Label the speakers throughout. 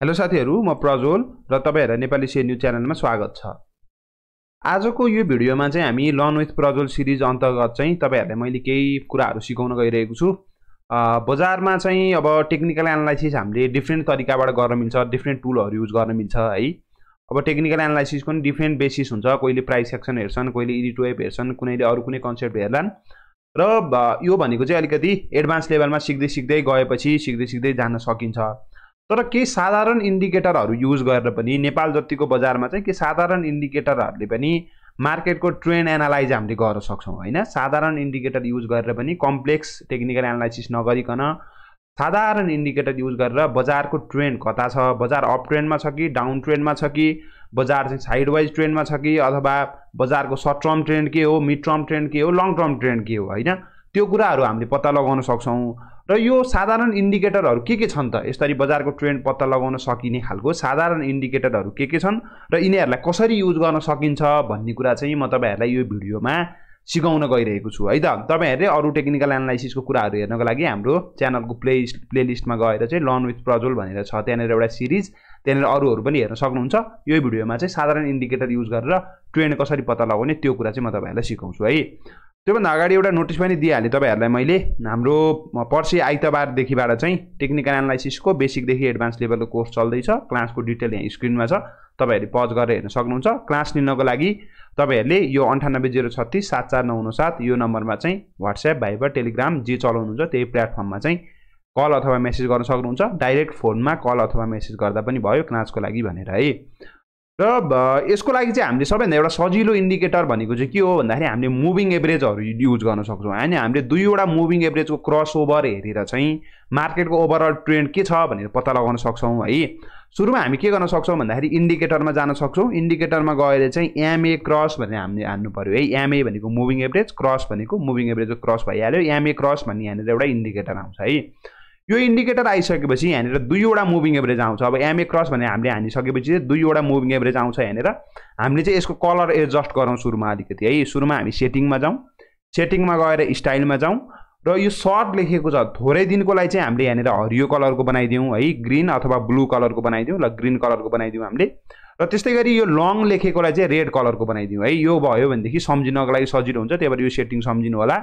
Speaker 1: Hello साथीहरु, म प्रज्वल र तपाईहरुलाई नेपाली शेयर न्यूज च्यानलमा स्वागत छ। आजको यो भिडियोमा चाहिँ हामी लर्न विथ प्रज्वल सिरिज अन्तर्गत चाहिँ तपाईहरुलाई मैले केही कुराहरु सिकाउन गइरहेको छु। बजारमा चाहिँ अब टेक्निकल एनालाइसिस हामीले डिफरेन्ट तरिकाबाट गर्न मिल्छ, डिफरेन्ट टुलहरु युज गर्न मिल्छ है। अब टेक्निकल एनालाइसिस पनि डिफरेन्ट बेसिस हुन्छ, कहिले प्राइस एक्सन हेर्छन्, कहिले इडिट वेब हेर्छन्, कुनैले अरु कुनै कन्सेप्ट हेर्लान्। र यो भनेको चाहिँ अलिकति एडभान्स लेभलमा सिक्दै गएपछि सिक्दै जान सकिन्छ। तर केही साधारण इन्डिकेटरहरु युज गरेर पनि नेपाल जतिको बजारमा चाहिँ के साधारण इन्डिकेटरहरुले पनि मार्केटको ट्रेन्ड एनालाइज हामीले गर्न सक्छौं हैन। साधारण इन्डिकेटर युज गरेर पनि कम्प्लेक्स टेक्निकल एनालाइसिस नगरिकन साधारण इन्डिकेटर युज गरेर बजारको ट्रेन्ड कता छ, बजार अप ट्रेन्डमा छ कि डाउन ट्रेन्डमा छ कि बजार चाहिँ साइडवाइज ट्रेन्डमा छ कि अथवा बजारको सर्ट टर्म ट्रेन्ड के हो, मिड टर्म ट्रेन्ड के हो, लङ टर्म ट्रेन्ड के हो हैन, त्यो कुराहरु हामीले पत्ता लगाउन सक्छौं। र यो साधारण इन्डिकेटरहरु के छन् त, यसरी बजारको ट्रेन्ड पत्ता लगाउन सकिने खालको साधारण इन्डिकेटरहरु के छन् र यिनीहरुलाई कसरी युज गर्न सकिन्छ भन्ने कुरा चाहिँ म तपाईहरुलाई यो भिडियोमा सिकाउन गइरहेको छु है त। तपाईहरुले अरु टेक्निकल एनालाइसिसको कुराहरु हेर्नको लागि हाम्रो च्यानलको प्लेलिस्टमा गएर चाहिँ लर्न विथ प्रज्वल भनेर छ, त्यहाँनेर एउटा सिरिज, त्यहाँनेर अरुहरु पनि हेर्न सक्नुहुन्छ। यो भिडियोमा चाहिँ साधारण इन्डिकेटर युज गरेर ट्रेन्ड कसरी पत्ता लगाउने त्यो कुरा चाहिँ म तपाईहरुलाई सिकाउँछु है। त्योभन्दा अगाडि एउटा नोटिस पनि दिइहालेँ तपाईहरुलाई मैले, हाम्रो पर्सि आइतबारदेखिबाट चाहिँ टेक्निकल एनालाइसिसको बेसिकदेखि एडभान्स लेभलको कोर्स चल्दैछ। क्लासको डिटेल यहाँ स्क्रिनमा छ, तपाईहरुले पज गरेर हेर्न सक्नुहुन्छ। क्लास लिनको लागि तपाईहरुले यो 980367 7497 यो नम्बरमा चाहिँ व्हाट्सएप, भाइबर, टेलिग्राम जे चलाउनुहुन्छ त्यही प्लेटफर्ममा चाहिँ कल अथवा मेसेज गर्न सक्नुहुन्छ। डाइरेक्ट फोनमा कल अथवा मेसेज गर्दा पनि भयो क्लासको लागि भनेर है। र यसको लागि चाहिँ हामीले सबैभन्दा एउटा सजिलो इन्डिकेटर भनेको चाहिँ के हो भन्दाखेरि हामीले मुभिङ एभरेजहरु युज गर्न सक्छौं हैन। हामीले दुईवटा मुभिङ एभरेजको क्रसओभर हेरेर चाहिँ मार्केटको ओभरअल ट्रेन्ड के छ भनेर पत्ता लगाउन सक्छौं है। सुरुमा हामी के गर्न सक्छौं भन्दाखेरि इन्डिकेटरमा जान सक्छौं। इन्डिकेटरमा गएर चाहिँ एमए क्रस भनेर हामीले हान्नु पर्यो है। एमए भनेको मुभिङ एभरेज, क्रस भनेको मुभिङ एभरेजको क्रस भइहाल्यो। एमए क्रस भन्ने यहाँनिर एउटा इन्डिकेटर आउँछ है। यो इन्डिकेटर आइसकेपछि यहाँनिर दुईवटा मुभिङ एभरेज आउँछ। अब एमए क्रस भन्ने हामीले हानिसकेपछि दुईवटा मुभिङ एभरेज आउँछ यहाँनिर। हामीले चाहिँ यसको कलर एडजस्ट गरौँ सुरुमा अलिकति है। सुरुमा हामी सेटिङमा जाउँ, सेटिङमा गएर स्टाइलमा जाउँ र यो सर्ट लेखेको छ थोरै दिनको लागि चाहिँ हामीले यहाँनिर हरियो कलरको बनाइदिउँ है, ग्रीन अथवा ब्लू कलरको बनाइदिउँ। ल ग्रीन कलरको बनाइदिउँ हामीले। र त्यस्तै गरी यो लङ लेखेकोलाई चाहिँ रेड कलरको बनाइदिउँ है। यो भयो भनेदेखि सम्झिनको लागि सजिलो हुन्छ, त्यही भएर यो सेटिङ सम्झिनु होला।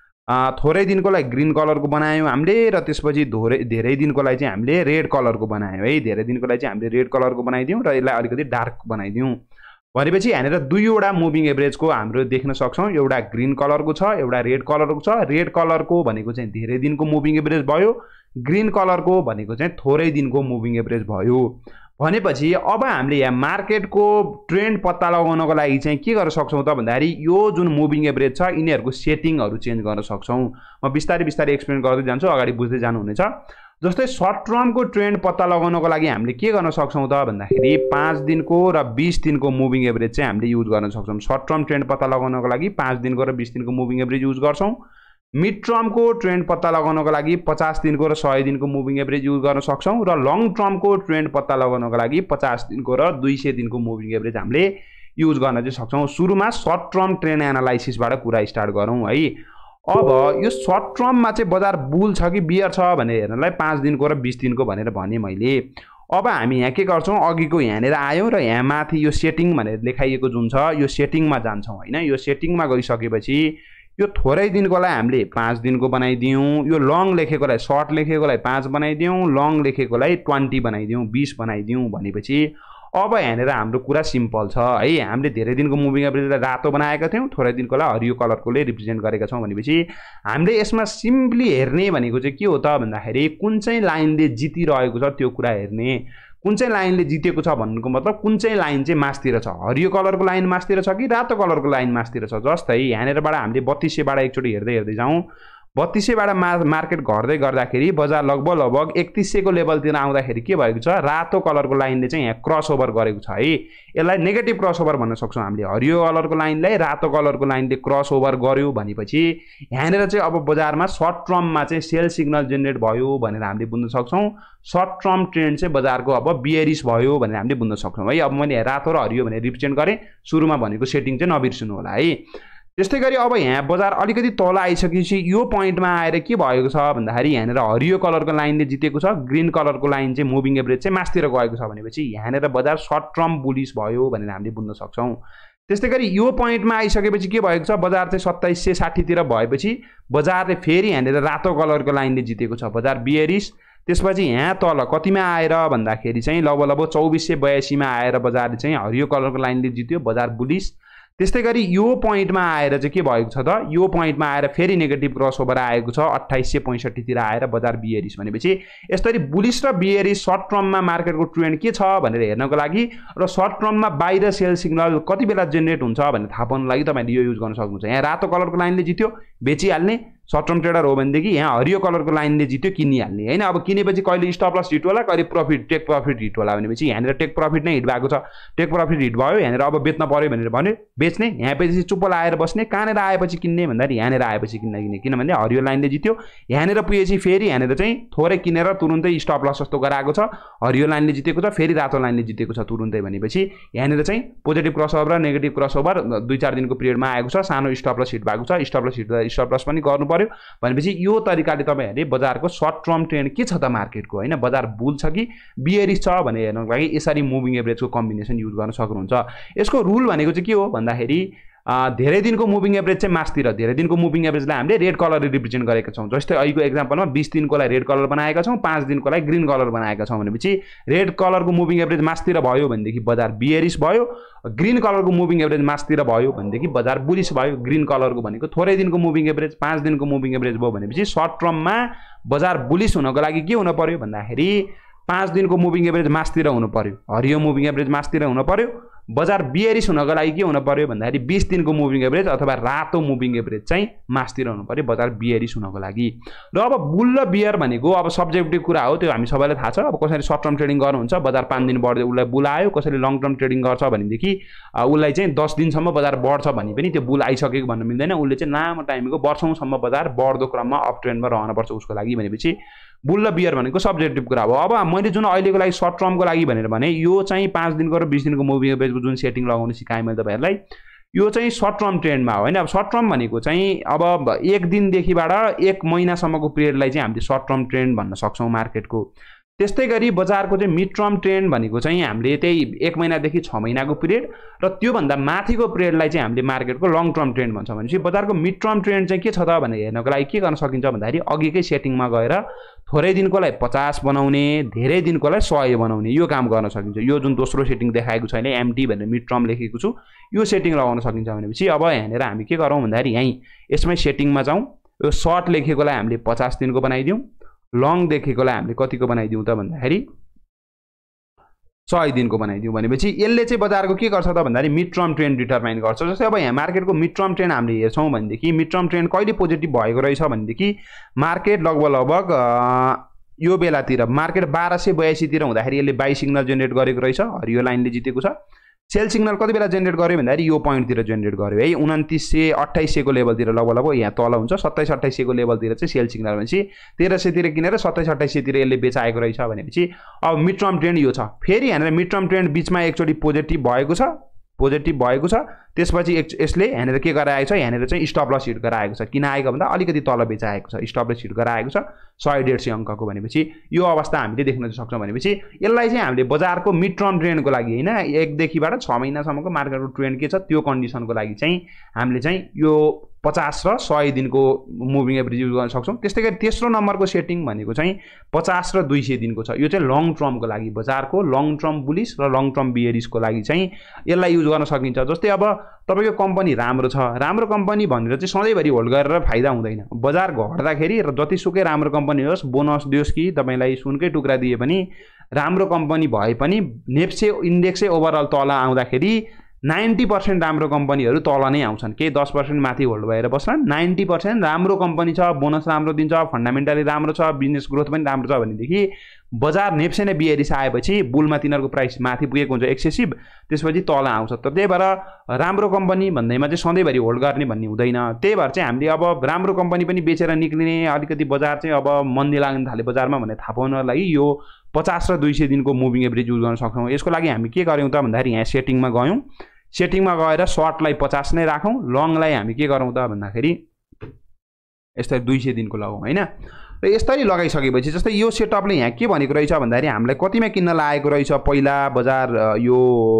Speaker 1: थोरै दिनको लागि ग्रीन कलरको बनायौं हामीले र त्यसपछि धेरै दिनको लागि चाहिँ हामीले रेड कलरको बनायौं है। धेरै दिनको लागि चाहिँ हामीले रेड कलरको बनाइदिउँ र यसलाई अलिकति डार्क बनाइदिउँ भनेपछि यहाँनिर दुईवटा मुभिङ एभरेजको हाम्रो देख्न सक्छौं। एउटा ग्रीन कलरको छ, एउटा रेड कलरको छ। रेड कलरको भनेको चाहिँ धेरै दिनको मुभिङ एभरेज भयो, ग्रीन कलरको भनेको चाहिँ थोरै दिनको मुभिङ एभरेज भयो। भनेपछि अब हामीले यहाँ मार्केटको ट्रेन्ड पत्ता लगाउनको लागि चाहिँ के गर्न सक्छौं त भन्दाखेरि यो जुन मुभिङ एभरेज छ यिनीहरुको सेटिङहरु चेन्ज गर्न सक्छौं। म बिस्तारै एक्सप्लेन गर्दै जान्छु, अगाडि बुझ्दै जानु हुनेछ। जस्तै सर्ट टर्मको ट्रेन्ड पत्ता लगाउनको लागि हामीले के गर्न सक्छौं त भन्दाखेरि 5 दिनको र 20 दिनको मुभिङ एभरेज चाहिँ हामीले युज गर्न सक्छौं। सर्ट टर्म ट्रेन्ड पत्ता लगाउनको लागि 5 दिनको र 20 दिनको मुभिङ एभरेज युज गर्छौं। मिड टर्मको ट्रेन्ड पत्ता लगाउनको लागि 50 दिनको र 100 दिनको मुभिङ एभरेज युज गर्न सक्छौं र लङ टर्मको ट्रेन्ड पत्ता लगाउनको लागि 50 दिनको र 200 दिनको मुभिङ एभरेज हामीले युज गर्न चाहिँ सक्छौं। सुरुमा सर्ट टर्म ट्रेन्ड एनालाइसिसबाट कुरा स्टार्ट गरौँ है। अब यो सर्ट टर्ममा चाहिँ बजार बुल छ कि बियर छ भनेर हेर्नलाई 5 दिनको र 20 दिनको भनेर भने मैले। अब हामी यहाँ के गर्छौं, अघिको यहाँनिर आयौं र यहाँ माथि यो सेटिङ भनेर लेखाइएको जुन छ यो सेटिङमा जान्छौं हैन। यो सेटिङमा गइसकेपछि यो थोरै दिनकोलाई हामीले 5 दिनको बनाइदिउँ, यो लङ लेखेकोलाई सर्ट लेखेकोलाई 5 बनाइदिउँ, लङ लेखेकोलाई 20 बनाइदिउँ, 20 बनाइदिउँ भनेपछि अब यहाँनिर हाम्रो कुरा सिम्पल छ है। हामीले धेरै दिनको मुभिङ एभरेजलाई रातो बनाएका थियौं, थोरै दिनकोलाई हरियो कलरकोले रिप्रेजेन्ट गरेका छौं भनेपछि हामीले यसमा सिम्पली हेर्ने भनेको चाहिँ के हो त भन्दाखेरि कुन चाहिँ लाइनले जितिरहेको छ त्यो कुरा हेर्ने। कुन चाहिँ लाइनले जितेको छ भन्नुको मतलब कुन चाहिँ लाइन चाहिँ मास्तिर छ, हरियो कलरको लाइन मास्तिर छ कि रातो कलरको लाइन मास्तिर छ। जस्तै यहाँनिरबाट हामीले 3200बाट एकचोटी हेर्दै जाउँ। 3200बाट मार्केट घट्दै गर्दाखेरि बजार लगभग 3100 को लेभलतिर आउँदाखेरि के भएको छ, रातो कलरको लाइनले चाहिँ यहाँ क्रसओभर गरेको छ है। यसलाई नेगेटिभ क्रसओभर भन्न सक्छौं हामीले। हरियो कलरको लाइनलाई रातो कलरको लाइनले क्रसओभर गर्यो भनेपछि यहाँनिर चाहिँ अब बजारमा सर्ट टर्ममा चाहिँ सेल सिग्नल जेनेरेट भयो भनेर हामीले बुझ्न सक्छौं। सर्ट टर्म ट्रेन्ड चाहिँ बजारको अब बियरिश भयो भनेर हामीले बुझ्न सक्छौं है। अब मैले रातो र हरियो भनेर रिप्रेजेन्ट गरे, सुरुमा भनेको सेटिङ चाहिँ नबिर्सनु होला है। त्यस्तै गरी अब यहाँ बजार अलिकति तल आइसकेपछि यो पोइन्टमा आएर के भएको छ भन्दाखेरि यहाँनिर हरियो कलरको लाइनले जितेको छ, ग्रीन कलरको लाइन चाहिँ मुभिङ एभरेज चाहिँ मास्तिर गएको छ भनेपछि यहाँनिर बजार सर्ट टर्म बुलिस भयो भनेर हामीले बुझ्न सक्छौँ। त्यस्तै गरी यो पोइन्टमा आइसकेपछि के भएको छ, बजार चाहिँ 2760 तिर भएपछि बजारले फेरि यहाँनिर रातो कलरको लाइनले जितेको छ, बजार बियरिस। त्यसपछि यहाँ तल कतिमा आएर भन्दाखेरि चाहिँ लगभग 2482 मा आएर बजारले चाहिँ हरियो कलरको लाइनले जित्यो, बजार बुलिस। त्यस्तै गरी यो पोइन्टमा आएर चाहिँ के भएको छ त, यो पोइन्टमा आएर फेरि नेगेटिभ क्रसओभर आएको छ 2865 तिर आएर बजार बियरिस भनेपछि यसरी बुलिस र बियरिस सर्ट टर्ममा मार्केटको ट्रेन्ड के छ भनेर हेर्नको लागि र सर्ट टर्ममा बाहिर सेल सिग्नल कति बेला जेनेरेट हुन्छ भनेर थाहा पाउनको लागि तपाईले यो युज गर्न सक्नुहुन्छ। यहाँ रातो कलरको लाइनले जित्यो बेचिहाल्ने, सर्ट टर्म ट्रेडर हो भनेदेखि यहाँ हरियो कलरको लाइनले जित्यो किनिहाल्ने हैन। अब किनेपछि कहिले स्टप लस हिट होला, कहिले प्रफिट टेक प्रफिट हिट होला भनेपछि यहाँनिर टेक प्रफिट नै हिट भएको छ, टेक प्रफिट हिट भयो यहाँनिर अब बेच्न पर्यो भनेर भन्यो बेच्ने, यहाँ पछि चुप्प लाएर बस्ने, कहाँनिर आएपछि किन्ने भन्दाखेरि यहाँनिर आएपछि किन्ने, किनभने हरियो लाइनले जित्यो। यहाँनिर पुगेपछि फेरि यहाँनिर चाहिँ थोरै किनेर तुरुन्तै स्टप लस जस्तो गराएको छ, हरियो लाइनले जितेको छ, फेरि रातो लाइनले जितेको छ तुरुन्तै भनेपछि यहाँनिर चाहिँ पोजिटिभ क्रसओभर र नेगेटिभ क्रसओभर 2-4 दिनको पिरियडमा आएको छ, सानो स्टप लस हिट भएको छ, stop loss hit stop loss पनि गर्नु पर्यो भनेपछि यो तरिकाले तपाईहरुले बजारको सर्ट टर्म ट्रेन्ड के छ त मार्केटको हैन, बजार बुल छ कि बियरिश छ भनेर हेर्नको लागि यसरी मुभिङ एभरेजको कम्बिनेसन युज गर्न सक्नुहुन्छ। यसको रुल भनेको चाहिँ के हो भन्दाखेरि धेरै दिनको मुभिङ एभरेज चाहिँ मास्तिर, धेरै दिनको मुभिङ एभरेजलाई हामीले रेड कलरले रिप्रेजेन्ट गरेका छौं। जस्तै अहिलेको एक्जाम्पलमा 20 दिनकोलाई रेड कलर बनाएका छौं, 5 दिनकोलाई ग्रीन कलर बनाएका छौं भनेपछि रेड कलरको मुभिङ एभरेज मास्तिर भयो भनेदेखि बजार बियरिश भयो, ग्रीन कलरको मुभिङ एभरेज मास्तिर भयो भनेदेखि बजार बुलिश भयो। ग्रीन कलरको भनेको थोरै दिनको मुभिङ एभरेज 5 दिनको मुभिङ एभरेज भयो भनेपछि सर्ट टर्ममा बजार बुलिश हुनको लागि के हुन पर्यो भन्दाखेरि 5 दिनको मुभिङ एभरेज मास्तिर हुनु पर्यो, हरियो मुभिङ एभरेज मास्तिर हुनु पर्यो। बजार बियरिश हुनको लागि के हुन पर्यो भन्दाखेरि 20 दिनको मुभिङ एभरेज अथवा रातो मुभिङ एभरेज चाहिँ मास्तिर हुनु पर्यो बजार बियरिश हुनको लागि। र अब बुल र बियर भनेको अब सब्जेक्टिभ कुरा हो, त्यो हामी सबैलाई थाहा छ। अब कसैले सर्ट टर्म ट्रेडिङ गर्नुहुन्छ बजार 5 दिन बढ्दै उलाई बुल आयो, कसैले लङ टर्म ट्रेडिङ गर्छ भनेदेखि उलाई चाहिँ 10 दिनसम्म बजार बढ्छ भने पनि त्यो बुल आइसकेको भन्न मिल्दैन। उले चाहिँ लामो टाइमको वर्षौंसम्म बजार बढ्दो क्रममा अप ट्रेन्डमा रहनुपर्छ उसको लागि भनेपछि बुल र बियर भनेको सब्जेक्टिभ कुरा हो। अब मैले जुन अहिलेको लागि सर्ट टर्मको लागि भनेर भने यो चाहिँ 5 दिनको र 20 दिनको मुभिङ एभरेजको जुन सेटिङ लगाउन सिकाएँ मैले तपाईहरुलाई, यो चाहिँ सर्ट टर्म ट्रेन्डमा हो हैन। अब सर्ट टर्म भनेको चाहिँ अब 1 दिनदेखिबाट 1 महिनासम्मको पिरियडलाई चाहिँ हामीले सर्ट टर्म ट्रेन्ड भन्न सक्छौं मार्केटको। त्यस्तै गरी बजारको चाहिँ मिड टर्म ट्रेन्ड भनेको चाहिँ हामीले त्यही 1 महिनादेखि 6 महिनाको पिरियड र त्यो भन्दा माथिको पिरियडलाई चाहिँ हामीले मार्केटको लङ टर्म ट्रेन्ड भन्छ। भनेपछि बजारको मिड टर्म ट्रेन्ड चाहिँ के छ त भनेर हेर्नको लागि के गर्न सकिन्छ भन्दाखेरि अघिकै सेटिङमा गएर थोरै दिनकोलाई 50 बनाउने, धेरै दिनकोलाई 100 बनाउने यो काम गर्न सकिन्छ। यो जुन दोस्रो सेटिङ देखाएको छ अहिले एमटी भनेर मिड टर्म लेखेको छु, यो सेटिङ लगाउन सकिन्छ भनेपछि अब यहाँनिर हामी के गरौँ भन्दाखेरि यही यसमै सेटिङमा जाउँ, यो सर्ट लेखेकोलाई हामीले 50 दिनको बनाइदिउँ, लङ देखेकोलाई हामीले कतिको बनाइदिउँ त भन्दाखेरि 100 दिनको बनाइदिउँ भनेपछि यसले चाहिँ बजारको के गर्छ त भन्दाखेरि मिड टर्म ट्रेन्ड डिटरमाइन गर्छ। जस्तै अब यहाँ मार्केटको मिड टर्म ट्रेन्ड हामीले हेर्छौँ भनेदेखि मिड टर्म ट्रेन्ड कहिले पोजिटिभ भएको रहेछ भनेदेखि मार्केट लगभग यो बेलातिर मार्केट 1282 तिर हुँदाखेरि यसले बाई सिग्नल जेनेरेट गरेको रहेछ, हरियो लाइनले जितेको छ। सेल सिग्नल कति बेला जेनेरेट गर्यो भन्दाखेरि यो पोइन्टतिर जेनेरेट गर्यो है, 2900-2800 को लेभलतिर लगभग यहाँ तल हुन्छ 2700-2800 को लेभलतिर चाहिँ सेल सिग्नल भनेपछि 1300 तिर किनेर 2700-2800 तिर यसले बेचाएको रहेछ भनेपछि अब मिड टर्म ट्रेन्ड यो छ। फेरि यहाँनिर मिड टर्म ट्रेन्ड बीचमा एकचोटि पोजिटिभ भएको छ, त्यसपछि यसले यहाँनिर के गराएको छ, यहाँनिर चाहिँ स्टप लस हिट गराएको छ। किन आएको भन्दा अलिकति तल बेचाएको छ, स्टप लस हिट गराएको छ 100-150 अङ्कको भनेपछि यो अवस्था हामीले देख्न सक्छौँ। भनेपछि यसलाई चाहिँ हामीले बजारको मिड टर्म ट्रेन्डको लागि हैन 1 देखिबाट 6 महिनासम्मको मार्केटको ट्रेन्ड के छ त्यो कन्डिसनको लागि चाहिँ हामीले चाहिँ यो 50 र 100 दिनको मुभिङ एभरेज युज गर्न सक्छौँ। त्यस्तै गरी तेस्रो नम्बरको सेटिङ भनेको चाहिँ 50 र 200 दिनको छ। यो चाहिँ लङ टर्मको लागि बजारको लङ टर्म बुलिश र लङ टर्म बियरिशको लागि चाहिँ यसलाई युज गर्न सकिन्छ। जस्तै अब तपाईको कम्पनी राम्रो छ, राम्रो कम्पनी भनेर चाहिँ सधैँभरि होल्ड गरेर फाइदा हुँदैन। बजार घट्दाखेरि र जतिसुकै राम्रो कम्पनी होस्, बोनस दियोस् कि तपाईलाई सुनकै टुक्रा दिए पनि राम्रो कम्पनी भए पनि नेप्से इन्डेक्सै ओभरअल तल आउँदाखेरि 90% राम्रो कम्पनीहरु तल नै आउँछन्, केही 10% माथि होल्ड भएर बस्छन्। 90% राम्रो कम्पनी छ, बोनस राम्रो दिन्छ, फन्डामेन्टली राम्रो छ, बिजनेस ग्रोथ पनि राम्रो छ भनेदेखि बजार नेप्से नै बियरिस आएपछि बुलमा तिनीहरुको प्राइस माथि पुगेको हुन्छ एक्सेसिभ, त्यसपछि तल आउँछ। त त्यही भएर राम्रो कम्पनी भन्दैमा चाहिँ सधैँभरि होल्ड गर्ने भन्ने हुँदैन। त्यही भएर चाहिँ हामीले अब राम्रो कम्पनी पनि बेचेर निक्लिने, अलिकति बजार चाहिँ अब मन्दी लाग्न थाले बजारमा भन्ने थाहा पाउनको लागि यो 50 र 200 दिनको मुभिङ एभरेज युज गर्न सक्छौँ। यसको लागि हामी के गर्यौं त भन्दाखेरि यहाँ सेटिङमा गयौं, सेटिङमा गएर सर्टलाई 50 नै राखौँ, लङलाई हामी के गरौँ त भन्दाखेरि यसरी 200 दिनको लगाउँ हैन। र यसरी लगाइसकेपछि जस्तै यो सेटअपले यहाँ के भनेको रहेछ भन्दाखेरि हामीलाई कतिमा किन्न लागेको रहेछ पहिला बजार यो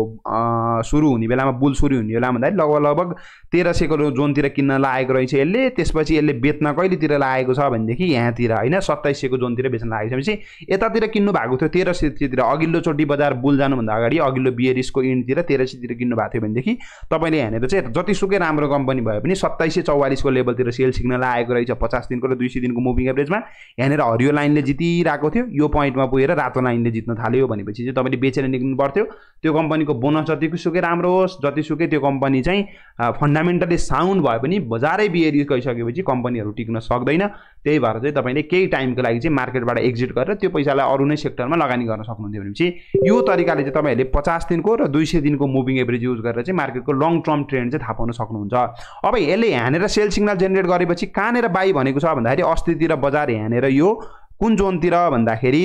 Speaker 1: सुरु हुने बेलामा बुल सुरु हुने बेलामा भन्दाखेरि लगभग 1300 को जोनतिर किन्न लागेको रहेछ यसले। त्यसपछि यसले बेच्न कहिलेतिर लागेको छ भनेदेखि यहाँतिर हैन 2700 को जोनतिर बेच्न लागेको छ। यतातिर किन्नु भएको थियो 1300 तिर, अघिल्लो चोटि बजार बुल जानुभन्दा अगाडि अघिल्लो बियरिसको इन्डतिर 1300 तिर किन्नु भएको थियो भनेदेखि तपाईले यहाँनिर चाहिँ जतिसुकै राम्रो कम्पनी भए पनि 2744 को लेभलतिर सेल सिग्नल लागेको रहेछ 50 दिनको र 200 दिनको मुभिङ एभरेजमा। यहाँनिर हरियो लाइनले जितिरहेको थियो, यो पोइन्टमा पुगेर रातो लाइनले जित्न थाल्यो भनेपछि चाहिँ तपाईले बेचेर निक्लिनु पर्थ्यो। त्यो कम्पनीको बोनस जतिसुकै राम्रो होस्, जतिसुकै त्यो कम्पनी चाहिँ फन्डामेन्टली साउन्ड भए पनि बजारै बियरिस गइसकेपछि कम्पनीहरू टिक्न सक्दैन। त्यही भएर चाहिँ तपाईले केही टाइमको लागि चाहिँ मार्केटबाट एक्जिट गरेर त्यो पैसालाई अरू नै सेक्टरमा लगानी गर्न सक्नुहुन्थ्यो भनेपछि यो तरिकाले चाहिँ तपाईहरुले 50 दिनको र 200 दिनको मुभिङ एभरेज युज गरेर चाहिँ मार्केटको लङ टर्म ट्रेन्ड चाहिँ थाहा पाउन सक्नुहुन्छ। अब यसले यहाँनिर सेल सिग्नल जेनेरेट गरेपछि कहाँनिर बाई भनेको छ भन्दाखेरि अस्तितिर बजार यहाँनिर यो कुन जोनतिर भन्दाखेरि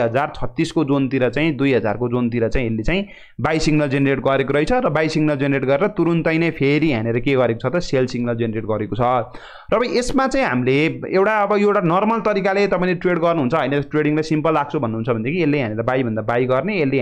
Speaker 1: 2036 को जोनतिर चाहिँ 2000 को जोनतिर चाहिँ यसले चाहिँ बाई सिग्नल जेनेरेट गरेको रहेछ र बाई सिग्नल जेनेरेट गरेर तुरुन्तै नै फेरि यहाँनिर के गरेको छ त सेल सिग्नल जेनेरेट गरेको छ। र अब यसमा चाहिँ हामीले एउटा नर्मल तरिकाले तपाईले ट्रेड गर्नुहुन्छ हैन, ट्रेडिङलाई सिम्पल राख्छु भन्नुहुन्छ भनेदेखि यसले यहाँनिर बाई भन्दा बाई गर्ने, यसले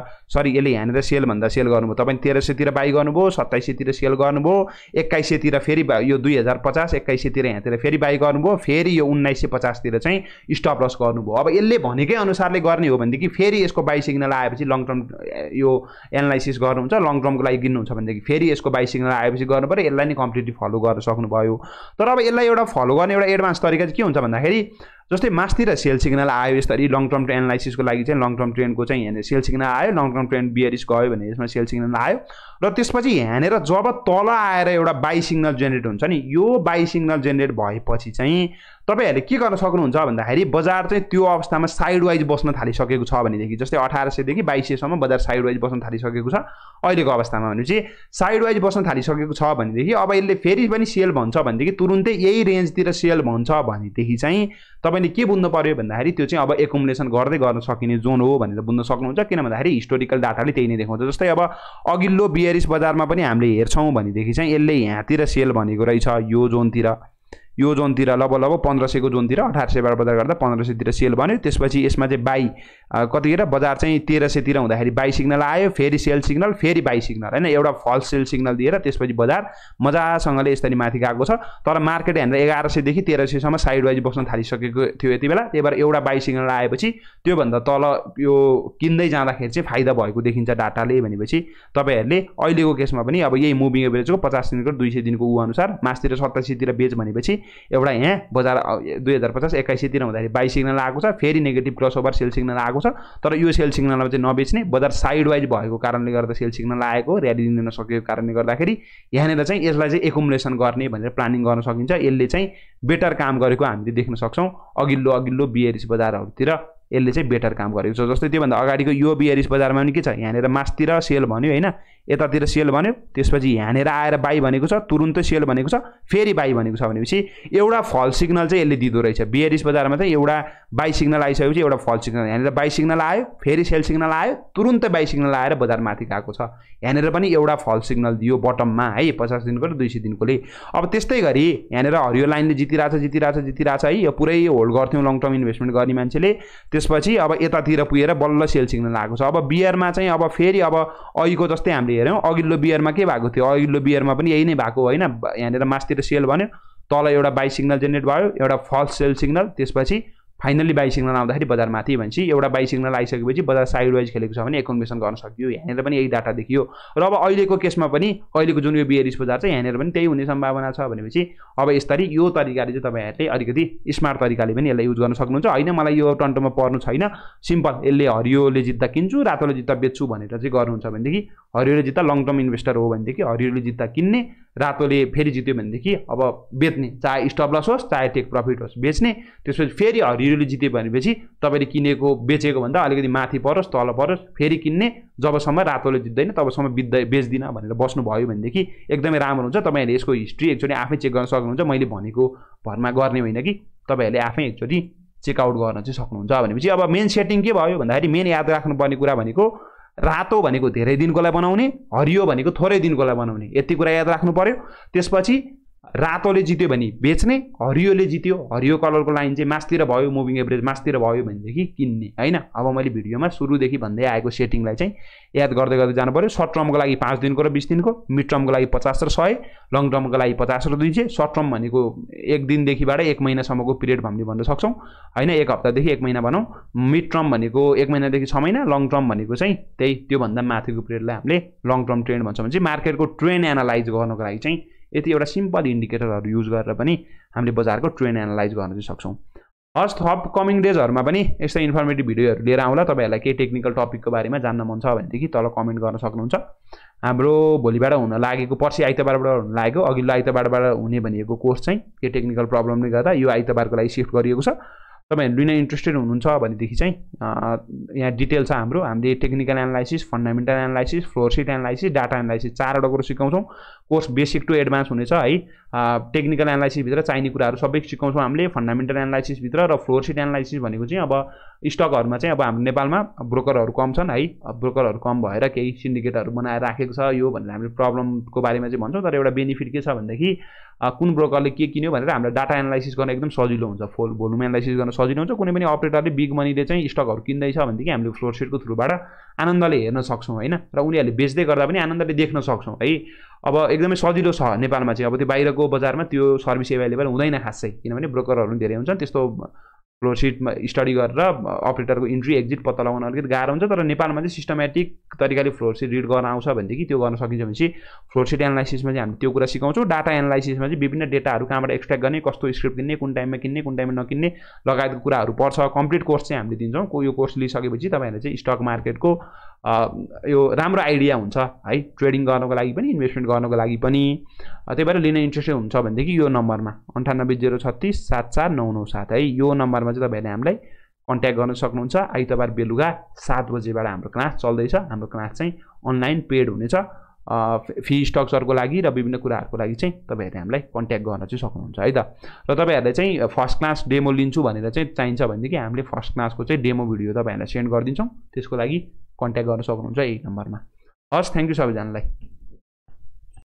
Speaker 1: यहाँनिर सेल भन्दा सेल गर्नुभयो। तपाईले 1300 तिर बाई गर्नुभयो, 2700 तिर सेल गर्नुभयो, 2100 तिर फेरि यो 2050 2100 तिर यहाँतिर फेरि बाई गर्नुभयो, फेरि यो 1950 तिर चाहिँ स्टप लस गर्नुभयो। अब यसले भनेकै अनुसारले गर्ने हो भनेदेखि फेरि यसको बाई सिग्नल आएपछि लङ टर्म यो एनालाइसिस गर्नुहुन्छ, लङ टर्मको लागि किन्नुहुन्छ भनेदेखि फेरि यसको बाई सिग्नल आएपछि गर्नु पर्यो। यसलाई नै कम्प्लिटली फलो गर्न सक्नुभयो। तर अब यसलाई एउटा फलो गर्ने एउटा एडभान्स तरिका चाहिँ के हुन्छ भन्दाखेरि जस्तै मास्तिर सेल सिग्नल आयो यसरी लङ टर्म एनालाइसिसको लागि चाहिँ लङ टर्म ट्रेन्डको चाहिँ यहाँनिर सेल सिग्नल आयो, लङ टर्म ट्रेन्ड बियरिस गयो भने यसमा सेल सिग्नल आयो र त्यसपछि यहाँनिर जब तल आएर एउटा बाई सिग्नल जेनेरेट हुन्छ नि, यो बाई सिग्नल जेनेरेट भएपछि चाहिँ तपाईहरुले के गर्न सक्नुहुन्छ भन्दाखेरि बजार चाहिँ त्यो अवस्थामा साइड वाइज बस्न थालिसकेको छ भनेदेखि जस्तै 1800 देखि 2200 सम्म बजार साइड वाइज बस्न थालिसकेको छ अहिलेको अवस्थामा भनेपछि साइड वाइज बस्न थालिसकेको छ भनेदेखि अब यसले फेरि पनि सेल भन्छ भनेदेखि तुरुन्तै यही रेन्जतिर सेल भन्छ भनेदेखि चाहिँ तपाईले के बुझ्नु पर्यो भन्दाखेरि त्यो चाहिँ अब एकुमुलेसन गर्दै गर्न सकिने जोन हो भनेर बुझ्न सक्नुहुन्छ। किन भन्दाखेरि हिस्टोरिकल डाटाले त्यही नै देखाउँछ। जस्तै अब अघिल्लो बियरिस बजारमा पनि हामीले हेर्छौं भनेदेखि चाहिँ यसले यहाँतिर सेल भनेको रहेछ यो जोनतिर लगभग 1500 को जोनतिर 1800 बाट बजार गर्दा 1500 तिर सेल बन्यो। त्यसपछि यसमा चाहिँ बाई कतिखेर बजार चाहिँ 1300 तिर हुँदाखेरि बाई सिग्नल आयो, फेरि सेल सिग्नल, फेरि बाई सिग्नल हैन, एउटा फल्स सेल सिग्नल दिएर त्यसपछि बजार मजासँगले यसरी माथि गएको छ। तर मार्केट यहाँनिर 1100 देखि 1300 सम्म साइड वाइज बस्न थालिसकेको थियो यति बेला। त्यही भएर एउटा बाई सिग्नल आएपछि त्यो भन्दा तल यो किन्दै जाँदाखेरि चाहिँ फाइदा भएको देखिन्छ डाटाले भनेपछि तपाईहरुले अहिलेको केसमा पनि अब यही मुभिङ एभरेजको 50 दिनको र 200 दिनको उ अनुसार मास्तिर 87 तिर बेच भनेपछि एउटा यहाँ बजार 2050 2100 तिर हुँदाखेरि बाई सिग्नल आएको छ, फेरि नेगेटिभ क्रसओभर सेल सिग्नल आएको छ। तर यो सेल सिग्नलमा चाहिँ नबेच्ने, बजार साइड वाइज भएको कारणले गर्दा सेल सिग्नल आएको, र्याली दिन नसकेको कारणले गर्दाखेरि यहाँनिर चाहिँ यसलाई चाहिँ एकुमुलेसन गर्ने भनेर प्लानिङ गर्न सकिन्छ। यसले चाहिँ बेटर काम गरेको हामीले देख्न सक्छौं अघिल्लो बियरिस बजारहरुतिर यसले चाहिँ बेटर काम गरेको छ। जस्तै त्योभन्दा अगाडिको यो बियरिस बजारमा पनि के छ, यहाँनिर मास्तिर सेल भन्यो हैन, यतातिर सेल भन्यो, त्यसपछि यहाँनिर आएर बाई भनेको छ, तुरुन्तै सेल भनेको छ, फेरि बाई भनेको छ भनेपछि एउटा फल्स सिग्नल चाहिँ यसले दिदो रहेछ। बियरिस बजारमा चाहिँ एउटा बाई सिग्नल आइसकेपछि एउटा फल्स सिग्नल, यहाँनिर बाई सिग्नल आयो, फेरि सेल सिग्नल आयो, तुरुन्तै बाई सिग्नल आएर बजार माथि गएको छ। यहाँनिर पनि एउटा फल्स सिग्नल दियो बटममा है 50 दिनको र 200 दिनकोले। अब त्यस्तै गरी यहाँनिर हरियो लाइनले जितिरहेछ है, यो पुरै होल्ड गर्थ्यौं लङ टर्म इन्भेस्टमेन्ट गर्ने मान्छेले। त्यसपछि अब यतातिर पुगेर बल्ल सेल सिग्नल आएको छ। अब बियरमा चाहिँ अब फेरि अब अहिलेको जस्तै हामीले हेर्यौं अघिल्लो बियरमा के भएको थियो, अघिल्लो बियरमा पनि यही नै भएको हैन, यहाँनिर मास्तिर सेल भन्यो, तल एउटा बाई सिग्नल जेनेरेट भयो, एउटा फल्स सेल सिग्नल, त्यसपछि फाइनली बाई सिग्नल आउँदाखेरि बजार माथि भनेपछि एउटा बाई सिग्नल आइसकेपछि बजार साइड वाइज खेलेको छ भने एकुमुलेसन गर्न सकियो। यहाँनिर पनि यही डाटा देखियो। र अब अहिलेको केसमा पनि अहिलेको जुन यो बियरिस बजार छ यहाँनिर पनि त्यही हुने सम्भावना छ भनेपछि अब यसरी यो तरिकाले चाहिँ तपाईहरुले अलिकति स्मार्ट तरिकाले पनि यसलाई युज गर्न सक्नुहुन्छ। हैन मलाई यो टन्टोमा पर्नु छैन, सिम्पल यसले हरियोले जित्दा किन्छु रातोले जित्दा बेच्छु भनेर चाहिँ गर्नुहुन्छ भनेदेखि हरियोले जित्दा लङ टर्म इन्भेस्टर हो भनेदेखि हरियोले जित्दा किन्ने, रातोले फेरि जित्यो भनेदेखि अब बेच्ने, चाहे स्टप लस होस् चाहे टेक प्रफिट होस् बेच्ने। त्यसपछि फेरि हरियोले जित्यो भनेपछि तपाईले किनेको बेचेको भन्दा अलिकति माथि परोस् तल परोस् फेरि किन्ने, जबसम्म रातोले जित्दैन तबसम्म बेच्दिन भनेर बस्नु भयो भनेदेखि एकदमै राम्रो हुन्छ। तपाईहरुले यसको हिस्ट्री एकचोटि आफै चेक गर्न सक्नुहुन्छ। मैले भनेको भरमा गर्ने होइन कि तपाईहरुले आफै एकचोटि चेक आउट गर्न चाहिँ सक्नुहुन्छ भनेपछि अब मेन सेटिङ के भयो भन्दाखेरि मेन याद राख्नुपर्ने कुरा भनेको रातो भनेको धेरै दिनकोलाई बनाउने, हरियो भनेको थोरै दिनकोलाई बनाउने, यति कुरा याद राख्नु पर्यो। त्यसपछि रातोले जित्यो भने बेच्ने, हरियोले जित्यो, हरियो कलरको लाइन चाहिँ मासतिर भयो, मुभिङ एभरेज मासतिर भयो भनेदेखि किन्ने हैन। अब मैले भिडियोमा सुरुदेखि भन्दै आएको सेटिङलाई चाहिँ याद गर्दै गर्दै जानु पर्यो। सर्ट टर्मको लागि 5 दिनको र 20 दिनको, मिड टर्मको लागि 50 र 100, लङ टर्मको लागि 50 र 200। सर्ट टर्म भनेको 1 दिनदेखिबाट 1 महिनासम्मको पिरियड भन्न सक्छौँ हैन, 1 हप्तादेखि 1 महिना भनौँ। मिड टर्म भनेको 1 महिनादेखि 6 महिना, लङ टर्म भनेको चाहिँ त्यही त्योभन्दा माथिको पिरियडलाई हामीले लङ टर्म ट्रेन्ड भन्छौँ। भने चाहिँ मार्केटको ट्रेन्ड एनालाइज गर्नको लागि चाहिँ यति एउटा सिम्पल इन्डिकेटरहरू युज गरेर पनि हामीले बजारको ट्रेन्ड एनालाइज गर्न चाहिँ सक्छौँ। हस्, थप कमिङ डेजहरूमा पनि यस्तै इन्फर्मेटिभ भिडियोहरू लिएर आउँला। तपाईँहरूलाई केही टेक्निकल टपिकको बारेमा जान्न मन छ भनेदेखि तल कमेन्ट गर्न सक्नुहुन्छ। हाम्रो भोलिबाट हुन लागेको, पर्सि आइतबारबाट हुन लागेको, अघिल्लो आइतबारबाट हुने भनिएको कोर्स चाहिँ के टेक्निकल प्रब्लमले गर्दा यो आइतबारको लागि सिफ्ट गरिएको छ। तपाईहरु लिन इन्ट्रेस्टेड हुनुहुन्छ भनेदेखि चाहिँ यहाँ डिटेल छ हाम्रो। हामीले technical analysis, fundamental analysis, floor sheet analysis, data analysis 4 वटा कुरो सिकाउँछौं। कोर्स बेसिक टु एडभान्स हुनेछ है। टेक्निकल एनालाइसिस भित्र चाहिने कुराहरु सबै सिकाउँछौं हामीले। फन्डामेन्टल एनालाइसिस भित्र र फ्लोर शीट एनालाइसिस भनेको चाहिँ अब स्टकहरुमा चाहिँ अब हाम्रो नेपालमा ब्रोकरहरु कम छन् है। ब्रोकरहरु कम भएर केही सिन्डिकेटहरु बनाएर राखेको छ यो भनेर हामीले प्रब्लमको बारेमा चाहिँ भन्छौं। तर एउटा बेनिफिट के छ भन्दाखेरि कुन ब्रोकरले के किन्यो भनेर हाम्रो डाटा एनालाइसिस गर्न एकदम सजिलो हुन्छ। भोल्युम एनालाइसिस गर्न सजिलो हुन्छ। कुनै पनि अपरेटरले बिग मनीले चाहिँ स्टकहरु किन्दैछ भनेदेखि हामीले फ्लोर शीटको थ्रुबाट आनन्दले हेर्न सक्छौं हैन, र उनीहरुले बेच्दै गर्दा पनि आनन्दले देख्न सक्छौं है। अब एकदमै सजिलो छ नेपालमा चाहिँ। अब त्यो बाहिरको बजारमा त्यो सर्भिस एभाइलेबल हुँदैन खासै, किनभने ब्रोकरहरु धेरै हुन्छन्। त्यस्तो फ्लोर शीटमा स्टडी गरेर अपरेटरको इन्ट्री एक्जिट पत्ता लगाउन अलिकति गाह्रो हुन्छ। तर नेपालमा चाहिँ सिस्टमेटिक तरिकाले फ्लोर शीट रिड गर्न आउँछ भनेदेखि त्यो गर्न सकिन्छ भनेपछि फ्लोर शीट एनालाइसिसमा चाहिँ हामीले त्यो कुरा सिकाउँछौं। डाटा एनालाइसिसमा चाहिँ विभिन्न डेटाहरु कहाँबाट एक्सट्र्याक्ट गर्ने, कस्तो स्क्रिप्ट किन्ने, कुन टाइममा किन्ने, कुन टाइममा नकिन्ने लगायतको कुराहरु पर्छ। कम्प्लिट कोर्स चाहिँ हामीले दिन्छौं। यो कोर्स लिइसकेपछि तपाईहरुले चाहिँ स्टक मार्केटको यो राम्रो आइडिया हुन्छ है, ट्रेडिङ गर्नको लागि पनि इन्भेस्टमेन्ट गर्नको लागि पनि। त्यही भएर लिन इन्ट्रेस्टेड हुन्छ भनेदेखि यो नम्बरमा 9803674997 है, यो नम्बरमा चाहिँ तपाईहरुले हामीलाई कन्ट्याक्ट गर्न सक्नुहुन्छ। आइतबार बेलुका 7 बजेबाट हाम्रो क्लास चल्दैछ। हाम्रो क्लास चाहिँ अनलाइन पेड हुनेछ। फी स्टक्सहरुको लागि र विभिन्न कुराहरुको लागि चाहिँ तपाईहरुले हामीलाई कन्ट्याक्ट गर्न चाहिँ सक्नुहुन्छ है त। र तपाईहरुले चाहिँ फर्स्ट क्लास डेमो लिन्छु भनेर चाहिँ चाहिन्छ भनेदेखि हामीले फर्स्ट क्लासको चाहिँ डेमो भिडियो तपाईहरुलाई सेन्ड गर्दिन्छौं। त्यसको लागि कन्ट्याक्ट गर्न सक्नुहुन्छ यही नम्बरमा। हस्, थ्यांक यू सबैजनालाई।